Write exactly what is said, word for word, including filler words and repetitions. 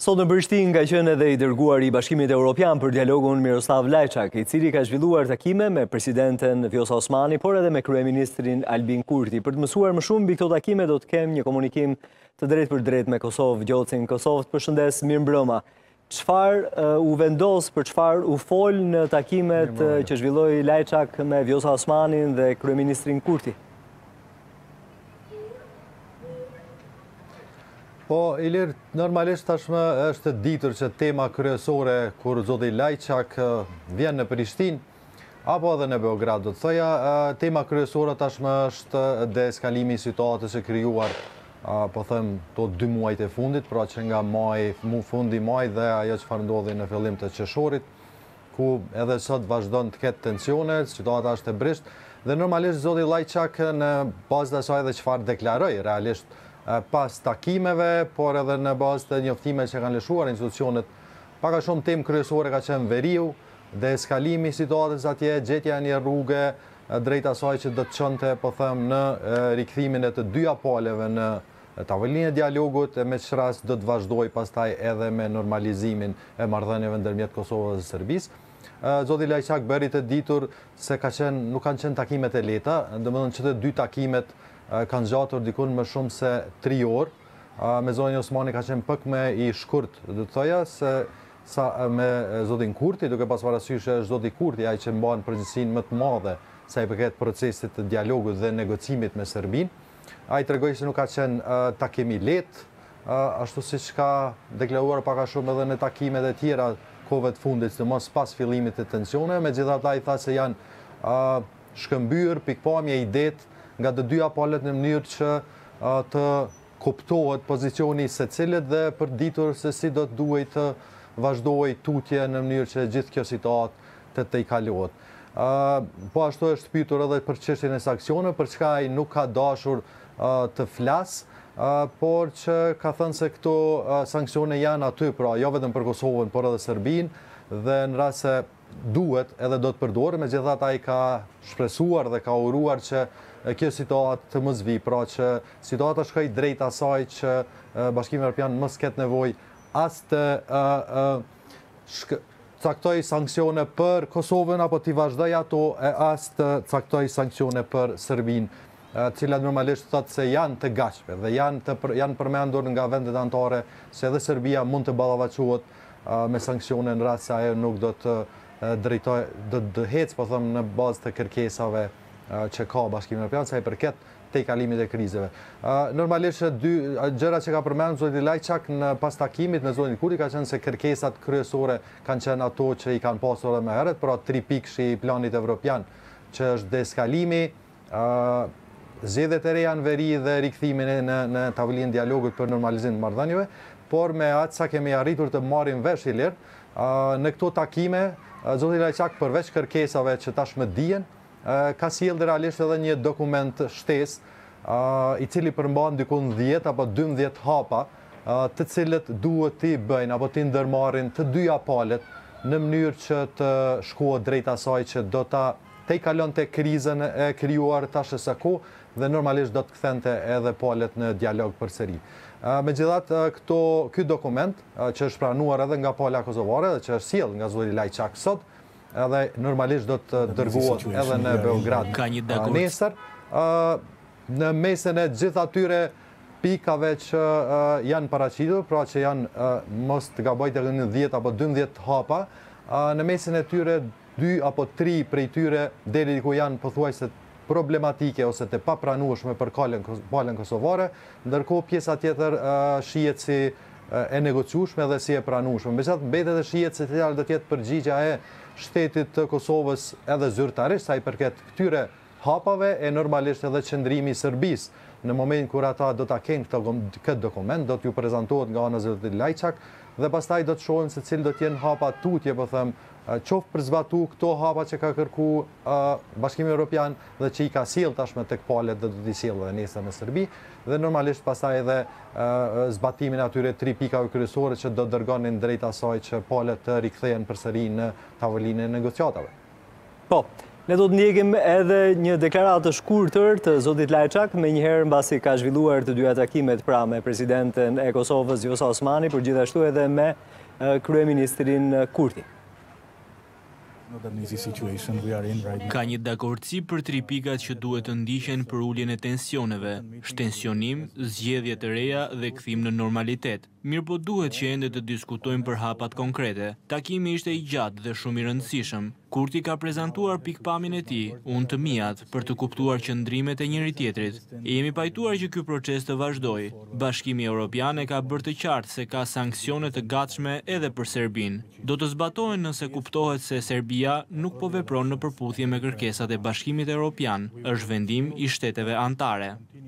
Sot në Prishtinë ka qenë edhe i dërguari i Bashkimit Evropian për dialogun Miroslav Lajçak, i cili ka zhvilluar takime me presidenten Vjosa Osmani, por edhe me kryeministrin Albin Kurti. Për të mësuar më shumë mbi këto takime do të kem një komunikim të drejtë për drejtë me Kosovë. Gjocin Kosovë, të përshëndes, mirëmbrëma. Çfarë u vendos, për çfarë u fol në takimet që zhvilloi Lajçak me Vjosa Osmanin dhe kryeministrin Kurti? Po, Ilir, normalisht tashmë është ditur që tema kryesore kur zoti Lajçak vjen në Prishtinë, apo edhe në Beograd, do të thoja, tema kryesore tashmë është deeskalimi i situatës e krijuar, po them, to dy muajt e fundit, pra që nga maj, fundi maj dhe ajo çfarë ndodhi në fillim të qershorit, ku edhe sot vazhdon të ketë tensione, situata është e brisht, dhe normalisht zoti Lajçak në bazë të asaj dhe çfarë deklaroi realisht pas takimeve, por edhe në bazë të njoftimeve që kanë lëshuar institucionet, pak a shumë temë kryesore ka qenë veriu, deeskalimi i situatës atje, gjetja e një rruge drejt asaj që do të çonte, po them, në rikthimin e të dyja paleve në tavolinë e dialogut, e me çfarë rast do të vazhdoj pastaj edhe me normalizimin e marrëdhënieve ndërmjet Kosovës dhe Serbisë. Zoti Lajçak bëri të ditur se ka qenë, nuk kanë qenë takimet e lehta, domethënë që të dy takimet kanë zgjatur dikun më shumë se tri orë. Me zonin Osmani ka qenë pak më i shkurt, do të thoja, se sa me zotin Kurti, duke pas parasysh është zoti Kurti ai që mban përgjegjësinë më të madhe sa i përket procesit të dialogut dhe negocimit me Serbinë. Ai tregoi se nuk ka qenë takim i lehtë, ashtu siç ka deklaruar pak a shumë edhe në takimet e tjera kohëve të fundit, sidomos pas fillimit të tensioneve, megjithatë ai tha se janë shkëmbyer pikpamje idetë nga të dyja palët në mënyrë që të kuptohet pozicioni i secilit dhe për ditur se si do të duhet të vazhdoj tutje në mënyrë që gjithë kjo situatë të të i kalohet. Po ashtu është pyetur edhe për çështjen e sanksioneve, për çka ai nuk ka dashur të flas, por që ka thënë se këto sanksione janë aty, pra jo vetëm për Kosovën, por edhe Serbinë, dhe në rast se duhet edhe do të përdoret, megjithatë ai ka shpresuar dhe ka uruar që kjo situatë të mos vi, pra që situata shkoj drejt asaj që Bashkimi Evropian mos ketë nevojë as të caktoj sanksione për Kosovën apo t'i vazhdoj ato, e as të caktoj sanksione për Serbinë, cilat normalisht thotë se janë të gatshme dhe janë të janë përmendur nga vendet anëtare se edhe Serbia mund të ballavaçohet me sanksione në rast se ajo nuk do të drejtoj, do të hecë, po them, në bazë të kërkesave që ka Bashkimi Evropian sa i përket tejkalimit e krizeve. Normalisht dy gjëra që ka përmendur zoti Lajçak në pas takimit me zotin Kurti ka qenë se kërkesat kryesore kanë qenë ato që i kanë pasur edhe më herët, pra tri pikësh i planit evropian, që është deeskalimi, zgjedhjet e reja në veri dhe rikthimin në në tavolinë e dialogut për normalizimin e marrëdhënieve, por me atë sa kemi arritur të marrim vesh i lirë, në këto takime zoti Lajçak përveç kërkesave që tashmë dihen, ka sjellë realisht edhe një dokument shtesë, i cili përmban dikun dhjetë apo dymbëdhjetë hapa, të cilët duhet t'i bëjnë apo t'i ndërmarrin të dyja palët në mënyrë që të shkohet drejt asaj që do ta tejkalonte krizën e krijuar tash së kohë dhe normalisht do të kthente edhe palët në dialog përsëri. Megjithatë, këto ky dokument që është pranuar edhe nga pala kosovare dhe që është sjellë nga zoti Lajçak sot, edhe normalisht do të dërgohet edhe në Beograd nesër. Në mesin e gjithë atyre pikave që janë paraqitur, pra që janë mos të gaboj të në dhjetë apo dymbëdhjetë hapa, në mesin e tyre dy apo tri prej tyre deri ku janë pothuajse problematike ose të papranueshme për palën kosovare, ndërkohë pjesa tjetër shihet si e negociueshme dhe si e pranueshme. Megjithatë mbetet edhe shihet se cila do të jetë përgjigjja e shtetit të Kosovës edhe zyrtarisht sa i përket këtyre hapave e normalisht edhe qëndrimi i Serbisë në momentin kur ata do ta kenë këtë dokument, do t'ju prezantohet nga ana e zotit Lajçak dhe pastaj do të shohim se cilë do të jenë hapa tutje, po them, qoftë për zbatu këto hapa që ka kërku Bashkimi Evropian dhe që i ka sjell tashmë tek palët dhe do t'i sjellë edhe nesër në Serbi, dhe normalisht pastaj edhe zbatimin e atyre tri pikave kryesore që do dërgonin drejt asaj që palët të rikthehen përsëri në tavolinën e negociatave. Po, Ne do të ndjekim edhe një deklaratë të shkurtër të zotit Lajçak, me njëherë mbasi ka zhvilluar të dyja takimet pra me presidenten e Kosovës Vjosa Osmani, por gjithashtu edhe me kryeministrin Kurti. Ka një dakordsi për tri pikat që duhet të ndiqen për uljen e tensioneve, shtensionim, zgjedhje të reja dhe kthim në normalitet. Mirë po duhet që ende të diskutojmë për hapat konkrete. Takimi ishte i gjatë dhe shumë i rëndësishëm. Kurti ka prezantuar pikpamjen e tij, unë të mijat, për të kuptuar qëndrimet e njëri tjetrit. E jemi pajtuar që ky proces të vazhdojë. Bashkimi Evropian e ka bërë të qartë se ka sanksione të gatshme edhe për Serbinë. Do të zbatohen nëse kuptohet se Serbia nuk po vepron në përputhje me kërkesat e Bashkimit Evropian, është vendim i shteteve anëtare.